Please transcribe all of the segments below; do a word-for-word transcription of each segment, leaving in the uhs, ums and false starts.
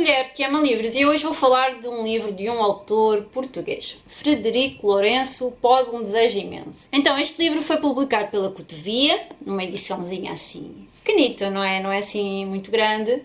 mulher que ama livros e hoje vou falar de um livro de um autor português, Frederico Lourenço, Pode um Desejo Imenso. Então, este livro foi publicado pela Cotovia, numa ediçãozinha assim pequenita, não é? Não é assim muito grande.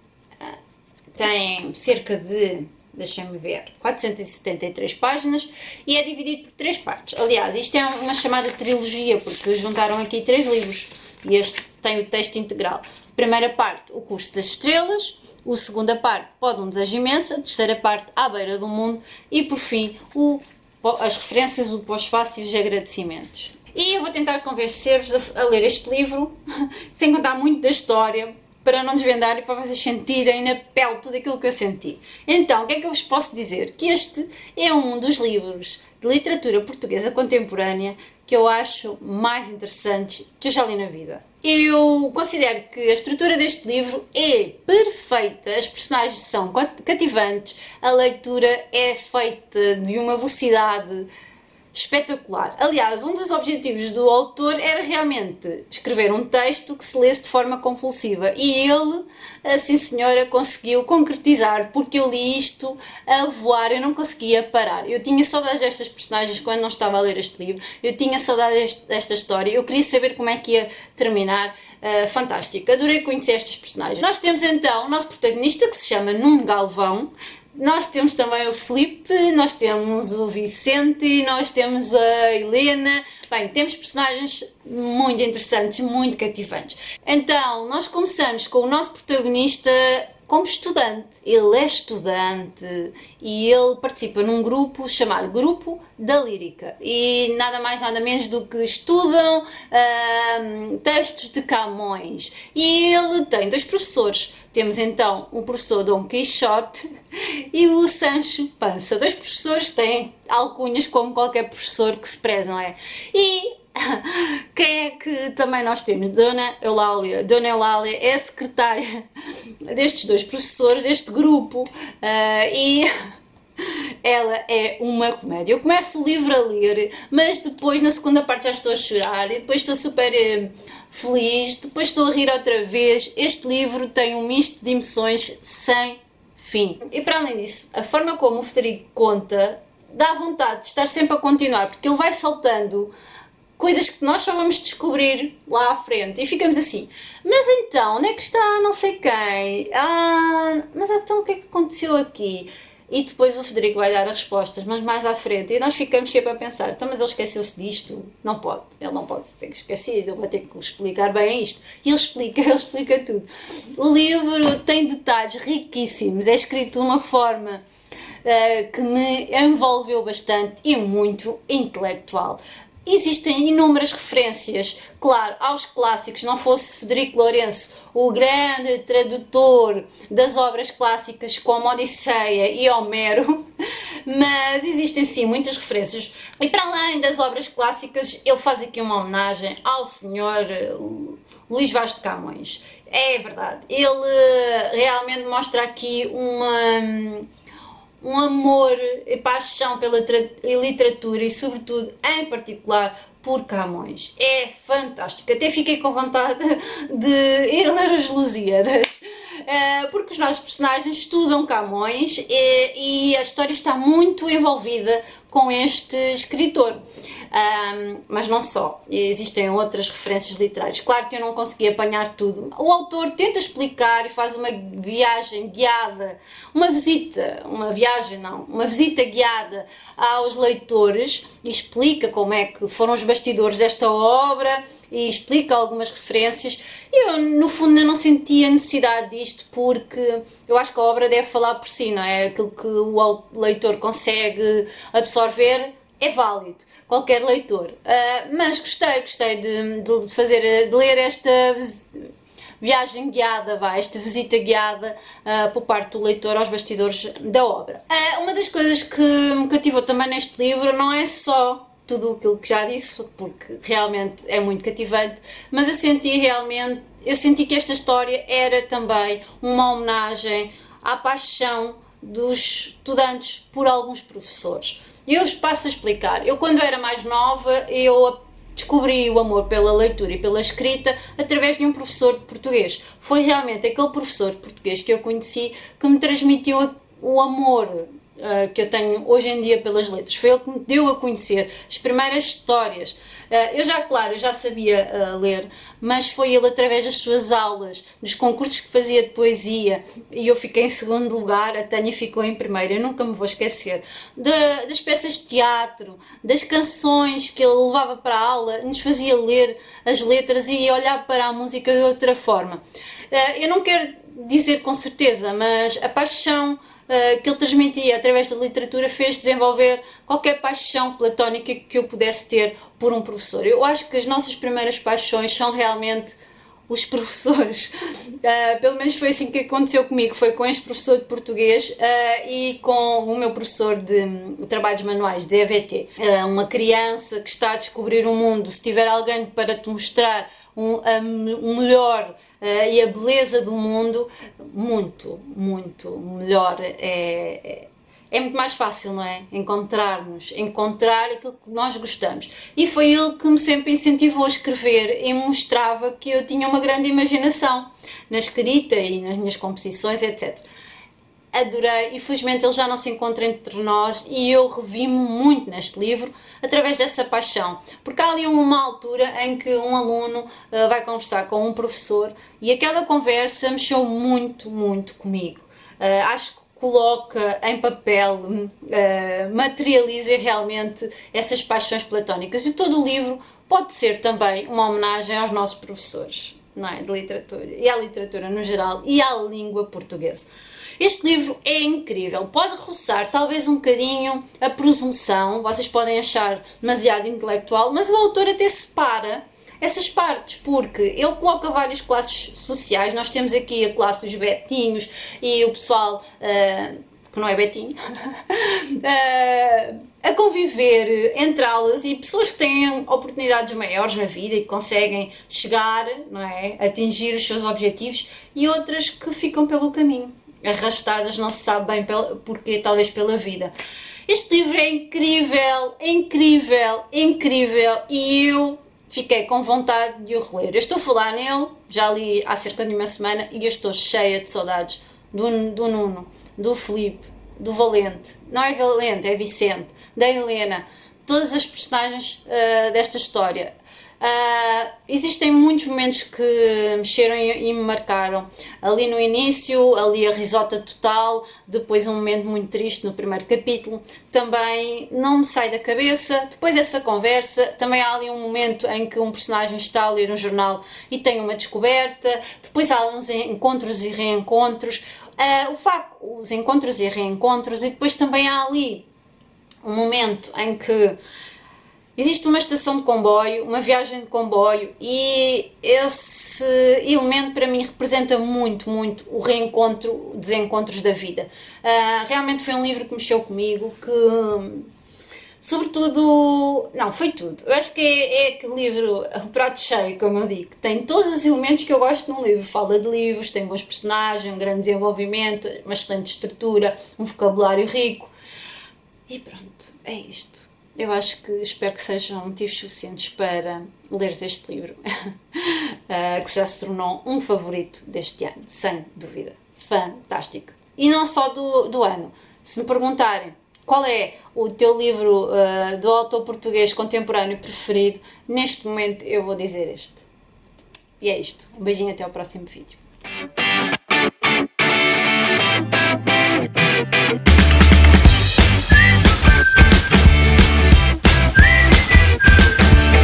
Tem cerca de, deixem-me ver, quatrocentas e setenta e três páginas e é dividido por três partes. Aliás, isto é uma chamada trilogia, porque juntaram aqui três livros e este tem o texto integral. Primeira parte, O Curso das Estrelas. A segunda parte, Pode um Desejo Imenso. A terceira parte, À Beira do Mundo. E por fim, o, as referências, o pós-fácil e os agradecimentos. E eu vou tentar convencer-vos a, a ler este livro, sem contar muito da história, para não desvendar e para vocês sentirem na pele tudo aquilo que eu senti. Então, o que é que eu vos posso dizer? Que este é um dos livros de literatura portuguesa contemporânea que eu acho mais interessantes que eu já li na vida. Eu considero que a estrutura deste livro é perfeita, as personagens são cativantes, a leitura é feita de uma velocidade espetacular. Aliás, um dos objetivos do autor era realmente escrever um texto que se lesse de forma compulsiva e ele, assim senhora, conseguiu concretizar, porque eu li isto a voar, eu não conseguia parar. Eu tinha saudades destas personagens quando não estava a ler este livro, eu tinha saudades desta história, eu queria saber como é que ia terminar. Uh, fantástico, adorei conhecer estas personagens. Nós temos então o nosso protagonista que se chama Nuno Galvão. Nós temos também o Filipe, nós temos o Vicente, nós temos a Helena. Bem, temos personagens muito interessantes, muito cativantes. Então, nós começamos com o nosso protagonista como estudante. Ele é estudante e ele participa num grupo chamado Grupo da Lírica. E nada mais, nada menos do que estudam uh, textos de Camões. E ele tem dois professores. Temos então o professor Dom Quixote e o Sancho Pança. Dois professores que têm alcunhas como qualquer professor que se preze, não é? E quem é que também nós temos? Dona Eulália. Dona Eulália é a secretária destes dois professores, deste grupo, uh, e ela é uma comédia. Eu começo o livro a ler, mas depois na segunda parte já estou a chorar e depois estou super uh, feliz, depois estou a rir outra vez. Este livro tem um misto de emoções sem fim. E para além disso, a forma como o Frederico conta dá vontade de estar sempre a continuar, porque ele vai saltando coisas que nós só vamos descobrir lá à frente e ficamos assim, mas então, onde é que está não sei quem? Ah, mas então o que é que aconteceu aqui? E depois o Frederico vai dar as respostas, mas mais à frente, e nós ficamos sempre a pensar, então mas ele esqueceu-se disto? Não pode, ele não pode ter esquecido, ele vai ter que explicar bem isto. E ele explica, ele explica tudo. O livro tem detalhes riquíssimos, é escrito de uma forma uh, que me envolveu bastante e muito intelectual. Existem inúmeras referências, claro, aos clássicos. Não fosse Frederico Lourenço, o grande tradutor das obras clássicas como Odisseia e Homero, mas existem sim muitas referências. E para além das obras clássicas, ele faz aqui uma homenagem ao senhor Luís Vaz de Camões. É verdade, ele realmente mostra aqui uma... um amor e paixão pela literatura e, sobretudo, em particular, por Camões. É fantástico. Até fiquei com vontade de ir ler as Lusíadas, porque os nossos personagens estudam Camões e a história está muito envolvida com este escritor. Um, mas não só, existem outras referências literárias. Claro que eu não consegui apanhar tudo. O autor tenta explicar e faz uma viagem guiada, uma visita, uma viagem não, uma visita guiada aos leitores e explica como é que foram os bastidores desta obra e explica algumas referências. Eu, no fundo, eu não sentia a necessidade disto porque eu acho que a obra deve falar por si, não é? Aquilo que o leitor consegue absorver é válido, qualquer leitor. Uh, mas gostei, gostei de, de fazer, de ler esta viagem guiada, vá, esta visita guiada uh, por parte do leitor aos bastidores da obra. Uh, uma das coisas que me cativou também neste livro não é só tudo aquilo que já disse, porque realmente é muito cativante, mas eu senti realmente, eu senti que esta história era também uma homenagem à paixão dos estudantes por alguns professores. Eu passo a explicar. Eu, quando era mais nova, eu descobri o amor pela leitura e pela escrita através de um professor de português. Foi realmente aquele professor de português que eu conheci que me transmitiu o amor Uh, que eu tenho hoje em dia pelas letras. Foi ele que me deu a conhecer as primeiras histórias. Uh, eu já, claro, eu já sabia uh, ler, mas foi ele através das suas aulas, dos concursos que fazia de poesia, e eu fiquei em segundo lugar, a Tânia ficou em primeiro, eu nunca me vou esquecer, de, das peças de teatro, das canções que ele levava para a aula, nos fazia ler as letras e olhar para a música de outra forma. Uh, eu não quero dizer com certeza, mas a paixão Uh, que ele transmitia através da literatura fez desenvolver qualquer paixão platónica que eu pudesse ter por um professor. Eu acho que as nossas primeiras paixões são realmente os professores. Uh, pelo menos foi assim que aconteceu comigo, foi com este professor de português uh, e com o meu professor de um, trabalhos manuais, de E V T. Uh, uma criança que está a descobrir o mundo, se tiver alguém para te mostrar um, um, um melhor Uh, e a beleza do mundo, muito, muito melhor. É, é, é muito mais fácil, não é? Encontrar-nos, encontrar aquilo que nós gostamos. E foi ele que me sempre incentivou a escrever e mostrava que eu tinha uma grande imaginação na escrita e nas minhas composições, etcétera. Adorei, infelizmente ele já não se encontra entre nós e eu revi-me muito neste livro através dessa paixão, porque há ali uma altura em que um aluno uh, vai conversar com um professor e aquela conversa mexeu muito, muito comigo. Uh, acho que coloca em papel, uh, materializa realmente essas paixões platónicas e todo o livro pode ser também uma homenagem aos nossos professores, não é? De literatura e à literatura no geral e à língua portuguesa. Este livro é incrível, pode roçar talvez um bocadinho a presunção, vocês podem achar demasiado intelectual, mas o autor até separa essas partes, porque ele coloca várias classes sociais. Nós temos aqui a classe dos betinhos e o pessoal, uh, que não é betinho, uh, a conviver entre elas e pessoas que têm oportunidades maiores na vida e que conseguem chegar, não é, atingir os seus objetivos, e outras que ficam pelo caminho, arrastadas, não se sabe bem porquê, talvez pela vida. Este livro é incrível, incrível, incrível e eu fiquei com vontade de o reler. Eu estou a falar nele, já li há cerca de uma semana e eu estou cheia de saudades do, do Nuno, do Filipe, do Valente, não é Valente, é Vicente, da Helena, todas as personagens uh, desta história. Uh, existem muitos momentos que mexeram e, e me marcaram. Ali no início, ali a risota total, depois um momento muito triste no primeiro capítulo, também não me sai da cabeça. Depois essa conversa, também há ali um momento em que um personagem está a ler um jornal e tem uma descoberta, depois há uns encontros e reencontros, uh, o facto, os encontros e reencontros, e depois também há ali um momento em que existe uma estação de comboio, uma viagem de comboio, e esse elemento para mim representa muito, muito o reencontro, desencontros da vida. Uh, realmente foi um livro que mexeu comigo, que sobretudo, não, foi tudo. Eu acho que é, é aquele livro, o prato cheio, como eu digo, que tem todos os elementos que eu gosto num livro. Fala de livros, tem bons personagens, um grande desenvolvimento, uma excelente estrutura, um vocabulário rico. E pronto, é isto. Eu acho que, espero que sejam motivos suficientes para leres este livro, uh, que já se tornou um favorito deste ano, sem dúvida. Fantástico. E não só do, do ano. Se me perguntarem qual é o teu livro uh, do autor português contemporâneo preferido, neste momento eu vou dizer este. E é isto. Um beijinho, até ao próximo vídeo.